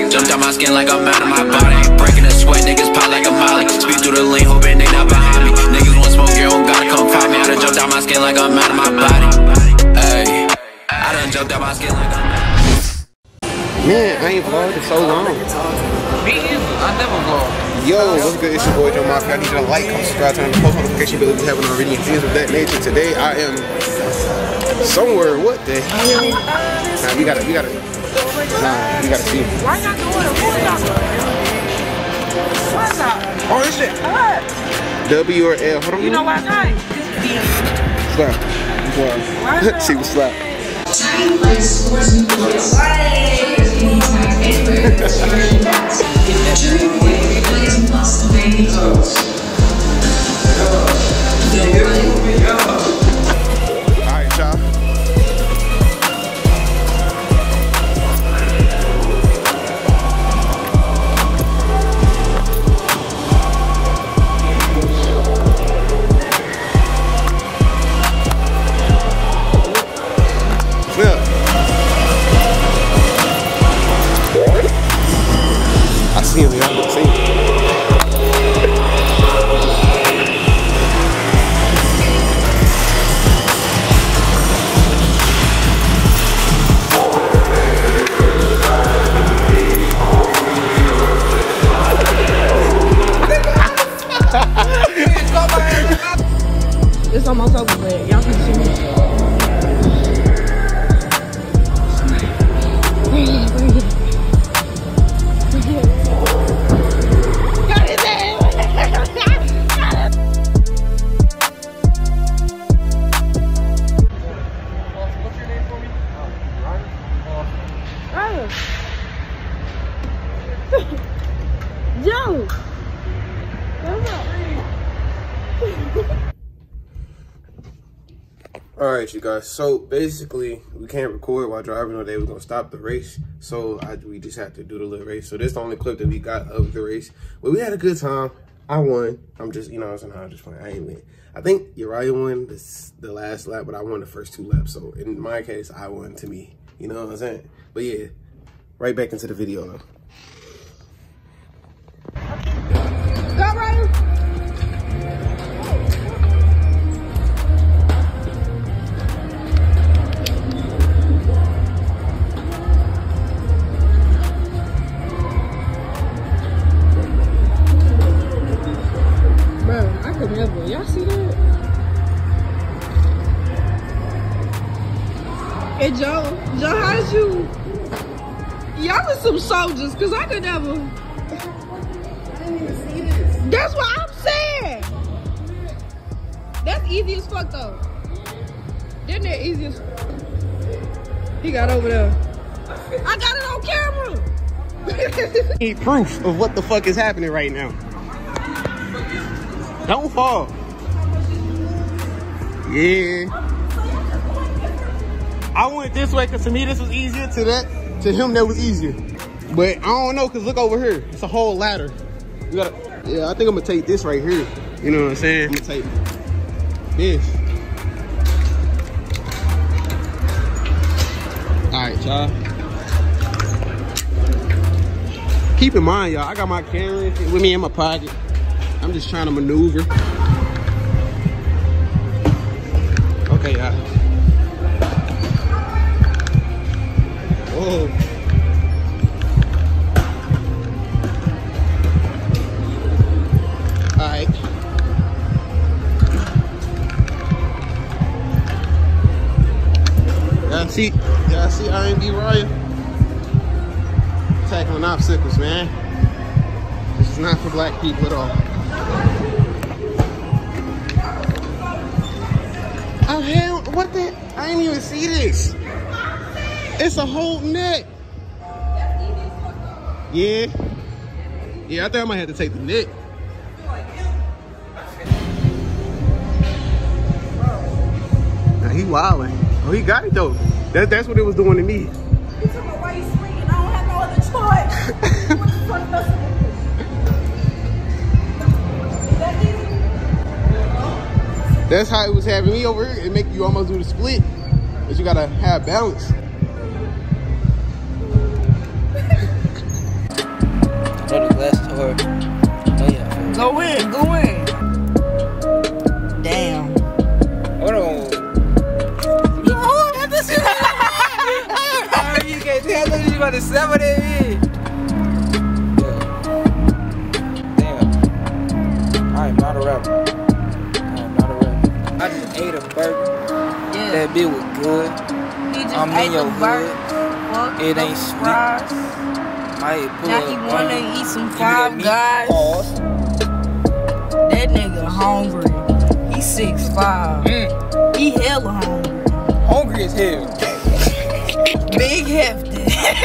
Jumped out my skin like I'm out of my body. Breaking the sweat, niggas pop like a molly. Speed through the lane, hoping they not behind me. Niggas want smoke, you don't gotta come find me. I done jumped out my skin like I'm out of my body. Ay, I done jumped out my skin like I'm out. Man, I ain't vlogged in so long. Me either. I never vlog. Yo, what's good? It's your boy Joe Mafia. I need you to like, comment, subscribe, turn on the post notification bell if you haven't already, and things of that nature. Today I am somewhere. What the hell? Nah, we gotta see. Why not doing it? What's up? Oh, this shit. W or L. Hold on. You know what time? Slap. She was slap. Alright, y'all. I see him, y'all. See him. It's almost over, but y'all can see me. Joe! Alright, you guys. So basically, we can't record while driving all day. We're gonna stop the race. So we just have to do the little race. So this is the only clip that we got of the race. But we had a good time. I won. I'm just, you know, I'm just playing. I ain't win. I think Uriah won the last lap, but I won the first 2 laps. So in my case, I won to me. You know what I'm saying? But yeah, right back into the video though. Go, Ryder! Bro, I could never. Y'all see that? Hey, Joe, how'd you? Y'all are some soldiers, because I could never. That's what I'm saying. That's easy as fuck though. Isn't that easy as fuck? He got over there. I got it on camera. Need proof of what the fuck is happening right now. Don't fall. Yeah. I went this way because to me this was easier. To him that was easier. But I don't know, because look over here. It's a whole ladder. You gotta. Yeah, I think I'm gonna take this right here. You know what I'm saying? I'm gonna take this. Alright, y'all. Keep in mind, y'all, I got my camera with me in my pocket. I'm just trying to maneuver. Okay, y'all. Whoa. Alright. Y'all see R&B Ryan? Tackling obstacles, man. This is not for black people at all. Oh hell, what the? I didn't even see this. It's a whole net. Yeah. Yeah, I think I might have to take the net. He wilding. Oh, he got it though. That's what it was doing to me. He told me, why you swinging? I don't have no other choice. What the fuck does it? Is that easy? That's how it was having me over here. It make you almost do the split, but you gotta have balance. about to say what it is. Damn. I am not a rapper. I just ate a burger. Yeah. That bitch was good. He just I'm ate in your the burger. Fuck It the ain't sweet. fries. Might pull Now up he on wanna you. eat some Give me that Five meat. Guys. Pause. That nigga hungry. He 6'5". He hella hungry. Hungry as hell. Big hefty.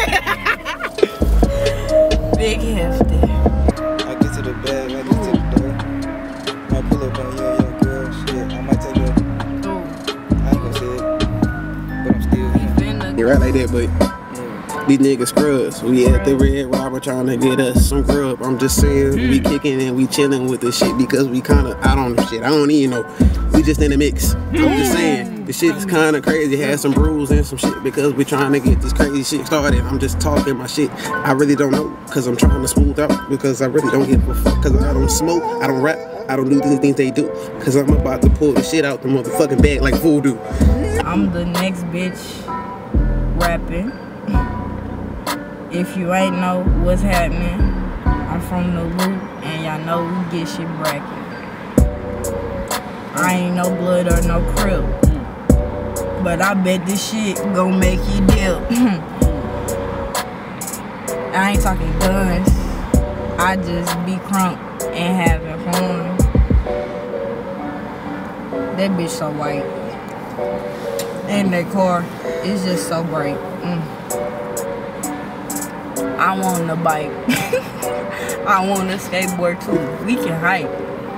Big hefty. I get to the bag, I get to the door. Might pull up on your girl. Shit, I might take her. I ain't gonna say it. But I'm still here. You're right like that, but these niggas scrubs. We at the Red Robber trying to get us some grub. I'm just saying, we kicking and we chilling with the shit because we kinda out on the shit. I don't even know. We just in the mix. I'm just saying, the shit is kinda crazy. Had some brews and some shit because we trying to get this crazy shit started. I'm just talking my shit. I really don't know because I'm trying to smooth out because I really don't give a fuck because I don't smoke, I don't rap, I don't do the things they do because I'm about to pull the shit out the motherfucking bag like voodoo. I'm the next bitch rapping. If you ain't know what's happening, I'm from the loop and y'all know we get shit bracket. I ain't no blood or no crib, but I bet this shit gon' make you dip. I ain't talking guns, I just be crunk and having fun. That bitch so white, and that car is just so bright. I want a bike. I want a skateboard too. We can hike.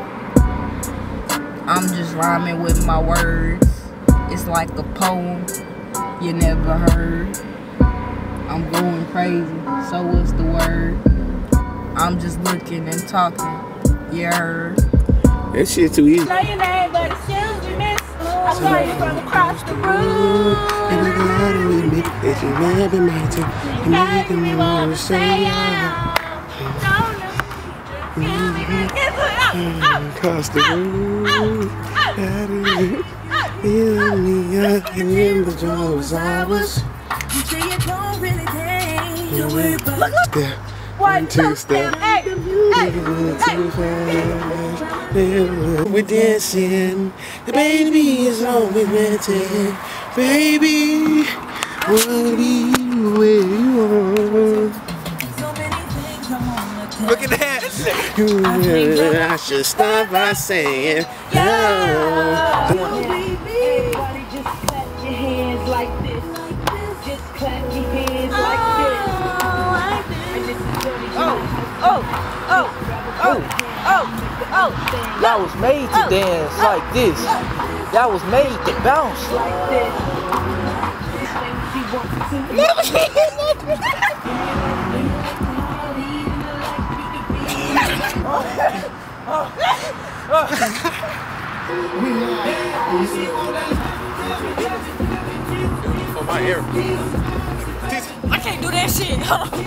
I'm just rhyming with my words. It's like a poem you never heard. I'm going crazy, so what's the word? I'm just looking and talking, you heard? That shit too easy. Know your name, but excuse me, miss. I saw you from across the room. And I got to admit that you never meant to. You making me want to say across the room. You and me up in the jaws. I was. You say you don't really think. Don't worry about it. One, two, step. We're dancing. The baby is all we wanted. Baby, wanna be where you are. So many things I wanna tell. Look at that. I should stop by saying, Yeah. Everybody just clap your hands like this. Just clap your hands like this. And this is dirty. Y'all was made to dance like this. Y'all was made to bounce. Like this. for my hair. I can't do that shit.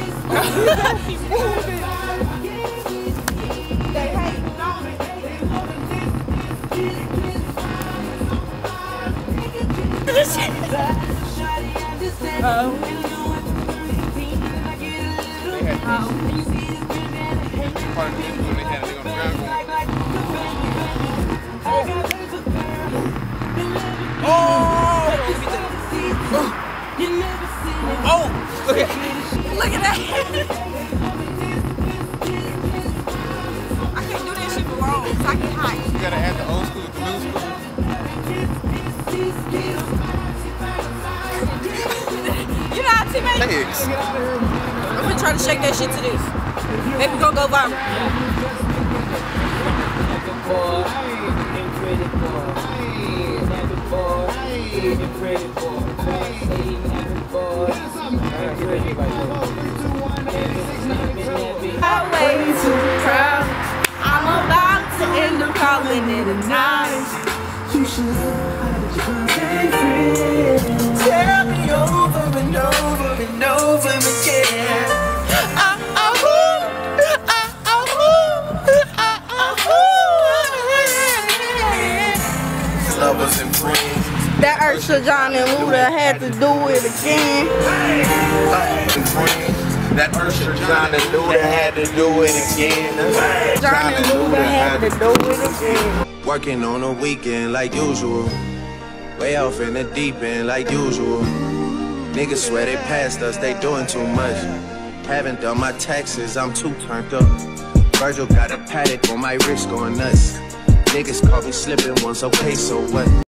Oh, Look at that. I can't do that shit for long, so I get high. You gotta add the old school with the new school. You know how to make Legs. I'm gonna try to shake that shit to this. Maybe we gonna go viral. Way too proud. I'm about to end up calling it a night. You should tell me over and over and over again. Lovers wasn't friends. That Ursula, John, and Luda had to do it again. That Ursula, John, and Luda had to do it again. John and Luda had to do it again. Working on a weekend like usual. Way off in the deep end like usual. Niggas swear they passed us, they doing too much. Haven't done my taxes, I'm too turned up. Virgil got a paddock on my wrist going nuts. Niggas caught me slipping once, okay, so what?